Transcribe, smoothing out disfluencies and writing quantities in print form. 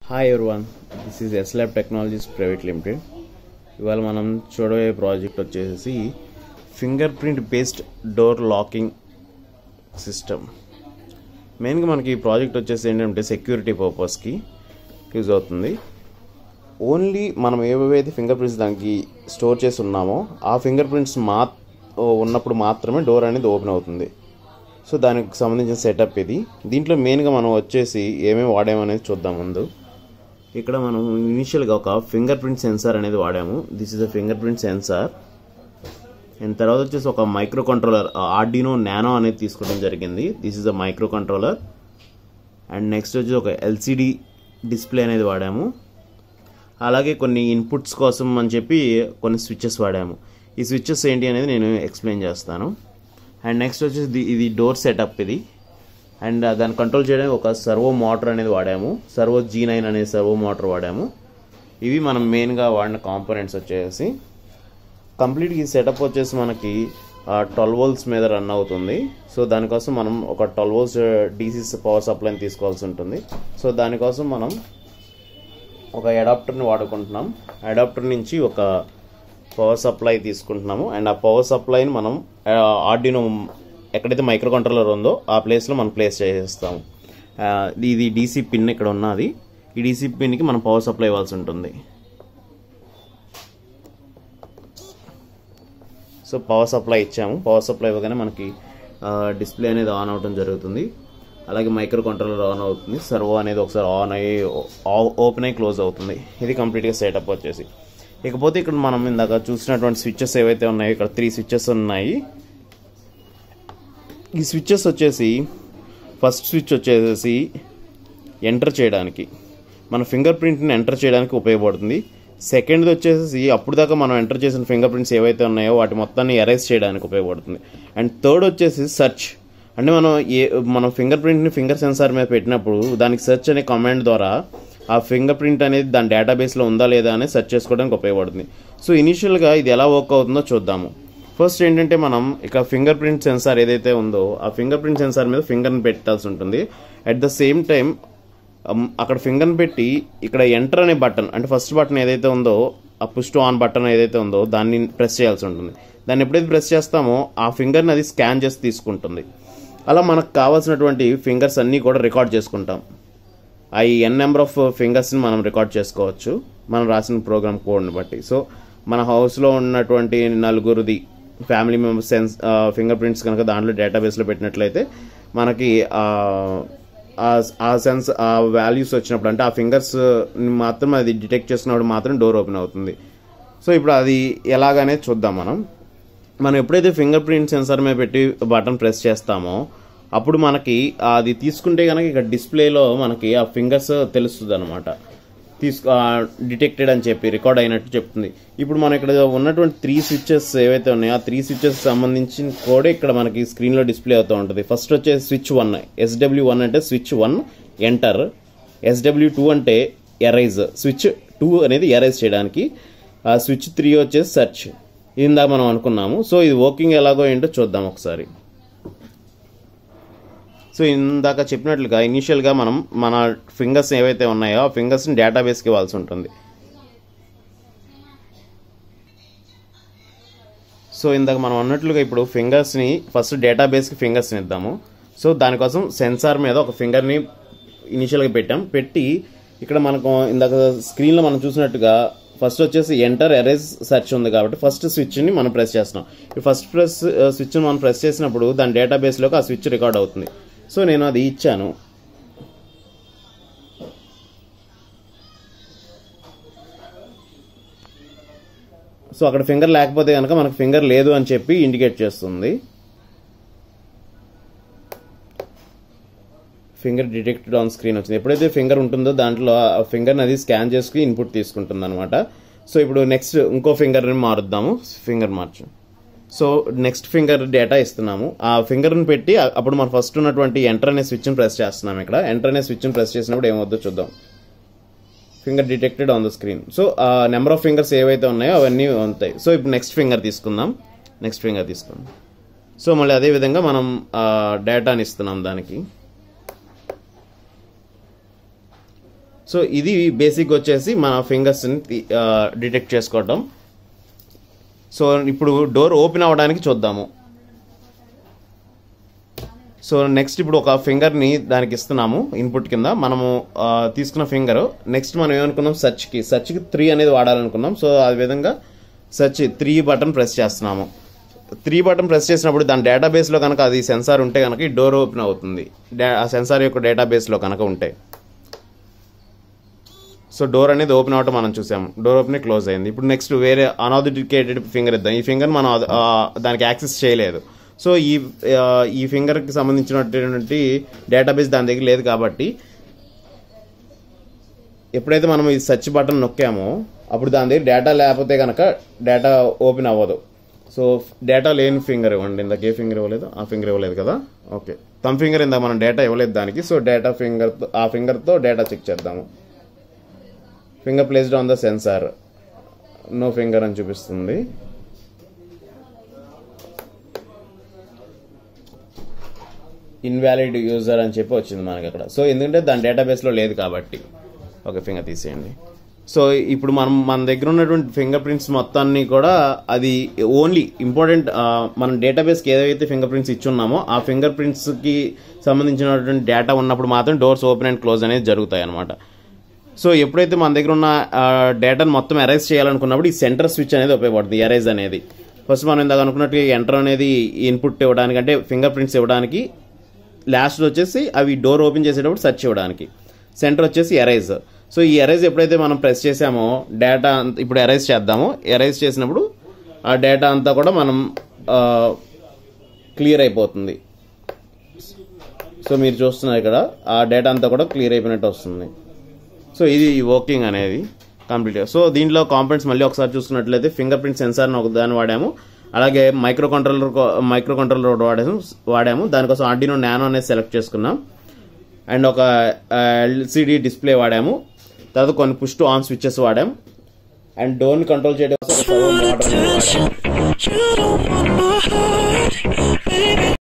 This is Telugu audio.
Hi everyone, this is Eslab technologies private limited. ఇవాళ మనం చూడబోయే ప్రాజెక్ట్ వచ్చేసి finger print based door locking system. మెయిన్గా మనకి ఈ ప్రాజెక్ట్ వచ్చేసి ఏంటంటే సెక్యూరిటీ పర్పస్కి యూజ్ అవుతుంది. ఓన్లీ మనం ఏవైతే ఫింగర్ ప్రింట్స్ దానికి స్టోర్ చేసి ఉన్నామో ఆ ఫింగర్ ప్రింట్స్ ఉన్నప్పుడు మాత్రమే డోర్ అనేది ఓపెన్ అవుతుంది. సో దానికి సంబంధించిన సెటప్ ఇది. దీంట్లో మెయిన్గా మనం వచ్చేసి ఏమేమి వాడామనేది చూద్దాం. ముందు ఇక్కడ మనం ఇనిషియల్గా ఒక ఫింగర్ ప్రింట్ సెన్సార్ అనేది వాడాము. This is a finger print sensor. And తర్వాత వచ్చేసి ఒక మైక్రో కంట్రోలర్ ఆర్డినో నానో అనేది తీసుకోవడం జరిగింది. This is a micro controller. And next వచ్చి ఒక ఎల్సిడి డిస్ప్లే అనేది వాడాము. అలాగే కొన్ని ఇన్పుట్స్ కోసం అని చెప్పి కొన్ని స్విచ్చెస్ వాడాము. ఈ స్విచ్చెస్ ఏంటి అనేది నేను ఎక్స్ప్లెయిన్ చేస్తాను. అండ్ నెక్స్ట్ వచ్చేసి ఇది డోర్ సెటప్ ఇది. అండ్ దాన్ని కంట్రోల్ చేయడానికి ఒక సర్వో మోటార్ అనేది వాడాము. సర్వో G9 అనే సర్వో మోటార్ వాడాము. ఇవి మనం మెయిన్గా వాడిన కాంపోనెంట్స్ వచ్చేసి. కంప్లీట్గా ఈ సెటప్ వచ్చేసి మనకి 12 volts మీద రన్ అవుతుంది. సో దానికోసం మనం ఒక 12 volts DC పవర్ సప్లైని తీసుకోవాల్సి ఉంటుంది. సో దానికోసం మనం ఒక అడాప్టర్ని వాడుకుంటున్నాం. అడాప్టర్ నుంచి ఒక పవర్ సప్లై తీసుకుంటున్నాము. అండ్ ఆ పవర్ సప్లైని మనం ఆర్డినో ఎక్కడైతే మైక్రో కంట్రోలర్ ఉందో ఆ ప్లేస్లో మనం ప్లేస్ చేసేస్తాము. ఇది డీసీ పిన్ ఇక్కడ ఉన్నది. ఈ డీసీ పిన్కి మనం పవర్ సప్లై ఇవ్వాల్సి ఉంటుంది. సో పవర్ సప్లై ఇచ్చాము. పవర్ సప్లై ఇవ్వగానే మనకి డిస్ప్లే అనేది ఆన్ అవడం జరుగుతుంది. అలాగే మైక్రో కంట్రోలర్ ఆన్ అవుతుంది. సర్వో అనేది ఒకసారి ఆన్ అయ్యి ఓపెన్ అయ్యి క్లోజ్ అవుతుంది. ఇది కంప్లీట్గా సెటప్ వచ్చేసి. ఇకపోతే ఇక్కడ మనం ఇందాక చూసినటువంటి స్విచ్చెస్ ఏవైతే ఉన్నాయో ఇక్కడ 3 స్విచ్చెస్ ఉన్నాయి. ఈ స్విచ్చెస్ వచ్చేసి ఫస్ట్ స్విచ్ వచ్చేసి ఎంటర్ చేయడానికి, మన ఫింగర్ ప్రింట్ని ఎంటర్ చేయడానికి ఉపయోగపడుతుంది. సెకండ్ది వచ్చేసి అప్పుడు దాకా మనం ఎంటర్ చేసిన ఫింగర్ ప్రింట్స్ ఏవైతే ఉన్నాయో వాటి మొత్తాన్ని ఎరేజ్ చేయడానికి ఉపయోగపడుతుంది. అండ్ థర్డ్ వచ్చేసి సెర్చ్. అంటే మనం ఫింగర్ ప్రింట్ని ఫింగర్ సెన్సార్ మీద పెట్టినప్పుడు దానికి సెర్చ్ అనే కమాండ్ ద్వారా ఆ ఫింగర్ ప్రింట్ అనేది దాని డేటాబేస్లో ఉందా లేదా అనేది సెర్చ్ చేసుకోవడానికి ఉపయోగపడుతుంది. సో ఇనిషియల్గా ఇది ఎలా వర్క్ అవుతుందో చూద్దాము. ఫస్ట్ ఏంటంటే మనం ఇక ఫింగర్ ప్రింట్ సెన్సార్ ఏదైతే ఉందో ఆ ఫింగర్ ప్రింట్ సెన్సార్ మీద ఫింగర్ని పెట్టాల్సి ఉంటుంది. అట్ ద సేమ్ టైం అక్కడ ఫింగర్ని పెట్టి ఇక్కడ ఎంటర్ అనే బటన్, అంటే ఫస్ట్ బటన్ ఏదైతే ఉందో ఆ పుష్ టు ఆన్ బటన్ ఏదైతే ఉందో దాన్ని ప్రెస్ చేయాల్సి ఉంటుంది. దాన్ని ఎప్పుడైతే ప్రెస్ చేస్తామో ఆ ఫింగర్ని అది స్కాన్ చేసి తీసుకుంటుంది. అలా మనకు కావాల్సినటువంటి ఫింగర్స్ అన్నీ కూడా రికార్డ్ చేసుకుంటాం. ఈ n నెంబర్ ఆఫ్ ఫింగర్స్ని మనం రికార్డ్ చేసుకోవచ్చు మనం రాసిన ప్రోగ్రామ్ కోడ్ని బట్టి. సో మన హౌస్లో ఉన్నటువంటి 4 ఫ్యామిలీ మెంబర్స్ ఫింగర్ ప్రింట్స్ కనుక దాంట్లో డేటాబేస్లో పెట్టినట్లయితే మనకి ఆ వాల్యూస్ వచ్చినప్పుడు, అంటే ఆ ఫింగర్స్ మాత్రం అది డిటెక్ట్ చేసినప్పుడు మాత్రం డోర్ ఓపెన్ అవుతుంది. సో ఇప్పుడు అది ఎలాగనేది చూద్దాం. మనం ఎప్పుడైతే ఫింగర్ ప్రింట్ సెన్సార్ మీద పెట్టి బటన్ ప్రెస్ చేస్తామో అప్పుడు మనకి అది తీసుకుంటే కనుక ఇక్కడ డిస్ప్లేలో మనకి ఆ ఫింగర్స్ తెలుస్తుంది అనమాట. డిటెక్టెడ్ అని చెప్పి రికార్డ్ అయినట్టు చెప్తుంది. ఇప్పుడు మనం ఇక్కడ ఉన్నటువంటి 3 స్విచ్చెస్ ఏవైతే ఉన్నాయో ఆ 3 స్విచ్చెస్ సంబంధించిన కోడ్ ఇక్కడ మనకి స్క్రీన్లో డిస్ప్లే అవుతూ ఉంటుంది. ఫస్ట్ వచ్చేసి స్విచ్ 1, SW1 అంటే స్విచ్ 1 ఎంటర్, SW2 అంటే ఎరైజ్, స్విచ్ 2 అనేది ఎరైజ్ చేయడానికి, స్విచ్ 3 వచ్చేసి సెర్చ్. ఇందాక మనం అనుకున్నాము. సో ఇది వర్కింగ్ ఎలాగో ఏంటో చూద్దాం ఒకసారి. సో ఇందాక చెప్పినట్లుగా ఇనీషియల్గా మనం మన ఫింగర్స్ ఏవైతే ఉన్నాయో ఆ ఫింగర్స్ని డేటాబేస్కి ఇవ్వాల్సి ఉంటుంది. సో ఇందాక మనం అన్నట్లుగా ఇప్పుడు ఫింగర్స్ని ఫస్ట్ డేటాబేస్కి ఫింగర్స్ని ఇద్దాము. సో దానికోసం సెన్సార్ మీద ఒక ఫింగర్ని ఇనీషియల్గా పెట్టి ఇక్కడ మనకు ఇందాక స్క్రీన్లో మనం చూసినట్టుగా ఫస్ట్ వచ్చేసి ఎంటర్, ఎరేజ్, సెర్చ్ ఉంది కాబట్టి ఫస్ట్ స్విచ్ని మనం ప్రెస్ చేస్తున్నాం. ఈ ఫస్ట్ స్విచ్ని మనం ప్రెస్ చేసినప్పుడు దాని డేటాబేస్లోకి ఆ స్విచ్ రికార్డ్ అవుతుంది. సో నేను అది ఇచ్చాను. సో అక్కడ ఫింగర్ లేకపోతే కనుక మనకు ఫింగర్ లేదు అని చెప్పి ఇండికేట్ చేస్తుంది. ఫింగర్ డిటెక్టెడ్ ఆన్ స్క్రీన్ వచ్చింది. ఎప్పుడైతే ఫింగర్ ఉంటుందో దాంట్లో ఆ ఫింగర్ని అది స్కాన్ చేసుకుని ఇన్పుట్ తీసుకుంటుంది అనమాట. సో ఇప్పుడు నెక్స్ట్ ఇంకో ఫింగర్ని మారుద్దాము. ఫింగర్ మార్చు. సో నెక్స్ట్ ఫింగర్ డేటా ఇస్తున్నాము. ఆ ఫింగర్ని పెట్టి అప్పుడు మనం ఫస్ట్ ఉన్నటువంటి ఎంటర్ అనే స్విచ్ని ప్రెస్ చేస్తున్నాము. ఇక్కడ ఎంటర్ అనే స్విచ్ని ప్రెస్ చేసినప్పుడు ఏమవుతుందో చూద్దాం. Finger detected on the screen. So ఆ నెంబర్ ఆఫ్ ఫింగర్స్ ఏవైతే ఉన్నాయో అవన్నీ ఉంటాయి. సో ఇప్పుడు నెక్స్ట్ ఫింగర్ తీసుకుందాం. సో మళ్ళీ అదేవిధంగా మనం డేటాని ఇస్తున్నాం దానికి. సో ఇది బేసిక్ వచ్చేసి మన ఫింగర్స్ని డిటెక్ట్ చేసుకోవటం. సో ఇప్పుడు డోర్ ఓపెన్ అవ్వడానికి చూద్దాము. సో నెక్స్ట్ ఇప్పుడు ఒక ఫింగర్ని దానికి ఇస్తున్నాము ఇన్పుట్ కింద. మనము తీసుకున్న ఫింగర్ నెక్స్ట్ మనం ఏమనుకున్నాం, సర్చ్కి 3 అనేది వాడాలనుకున్నాం. సో ఆ విధంగా సర్చ్ 3 బటన్ ప్రెస్ చేస్తున్నాము. 3 బటన్ ప్రెస్ చేసినప్పుడు దాని డేటాబేస్లో కనుక అది సెన్సార్ ఉంటే కనుక ఈ డోర్ ఓపెన్ అవుతుంది, ఆ సెన్సార్ యొక్క డేటాబేస్లో కనుక ఉంటే. సో డోర్ అనేది ఓపెన్ అవ్వటం మనం చూసాము, డోర్ ఓపెన్ క్లోజ్ అయింది. ఇప్పుడు నెక్స్ట్ వేరే అన్అథెంటికేటెడ్ ఫింగర్ ఇద్దాం. ఈ ఫింగర్ మనం దానికి యాక్సెస్ చేయలేదు. సో ఈ ఫింగర్కి సంబంధించినటువంటి డేటాబేస్ దాని దగ్గర లేదు కాబట్టి ఎప్పుడైతే మనం ఈ సెర్చ్ బటన్ నొక్కామో అప్పుడు దాని దగ్గర డేటా లేకపోతే కనుక డేటా ఓపెన్ అవ్వదు. సో డేటా లేని ఫింగర్ ఇవ్వండి. ఇందాక ఏ ఫింగర్ ఇవ్వలేదు, ఆ ఫింగర్ ఇవ్వలేదు కదా. ఓకే, థంబ్ ఫింగర్ ఇందాక మనం డేటా ఇవ్వలేదు దానికి. సో డేటా ఫింగర్తో ఆ ఫింగర్తో డేటా చెక్ చేద్దాము. Finger placed on the sensor, no finger అని చూపిస్తుంది. ఇన్వాలిడ్ యూజర్ అని చెప్పి వచ్చింది మనకి అక్కడ. సో ఎందుకంటే దాని డేటాబేస్లో లేదు కాబట్టి. ఓకే, ఫింగర్ తీసేయండి. సో ఇప్పుడు మన దగ్గర ఉన్నటువంటి ఫింగర్ ప్రింట్స్ మొత్తాన్ని కూడా అది ఓన్లీ ఇంపార్టెంట్ మనం డేటాబేస్కి ఏదైతే ఫింగర్ ప్రింట్స్ ఇచ్చున్నామో ఆ ఫింగర్ ప్రింట్స్కి సంబంధించినటువంటి డేటా ఉన్నప్పుడు మాత్రం డోర్స్ ఓపెన్ అండ్ క్లోజ్ అనేది జరుగుతాయి అన్నమాట. సో ఎప్పుడైతే మన దగ్గర ఉన్న డేటాను మొత్తం ఎరైజ్ చేయాలనుకున్నప్పుడు ఈ సెంటర్ స్విచ్ అనేది ఉపయోగపడుతుంది, ఎరైజ్ అనేది. ఫస్ట్ మనం ఇందాక అనుకున్నట్టు ఎంటర్ అనేది ఇన్పుట్ ఇవ్వడానికి, అంటే ఫింగర్ ప్రింట్స్ ఇవ్వడానికి, లాస్ట్ వచ్చేసి అవి డోర్ ఓపెన్ చేసేటప్పుడు సెర్చ్ ఇవ్వడానికి, సెంటర్ వచ్చేసి ఎరైజ్. సో ఈ ఎరైజ్ ఎప్పుడైతే మనం ప్రెస్ చేసామో డేటా ఇప్పుడు ఎరైజ్ చేద్దాము. ఎరైజ్ చేసినప్పుడు ఆ డేటా అంతా కూడా మనం క్లియర్ అయిపోతుంది. సో మీరు చూస్తున్నారు ఇక్కడ ఆ డేటా అంతా కూడా క్లియర్ అయిపోయినట్టు వస్తుంది. సో ఇది వర్కింగ్ అనేది కంప్లీట్గా. సో దీంట్లో కాంపోనెంట్స్ మళ్ళీ ఒకసారి చూసుకున్నట్లయితే ఫింగర్ ప్రింట్ సెన్సార్ని ఒక దాన్ని వాడాము, అలాగే మైక్రో కంట్రోలర్ వాడాము. దానికోసం ఆర్డినో నానో అనేది సెలెక్ట్ చేసుకున్నాం, అండ్ ఒక ఎల్సిడి డిస్ప్లే వాడాము. తర్వాత కొన్ని పుష్ టు ఆన్ స్విచెస్ వాడాం, అండ్ డోర్ని కంట్రోల్ చేయడం కోసం ఒక సర్వో మోటార్ వాడాము.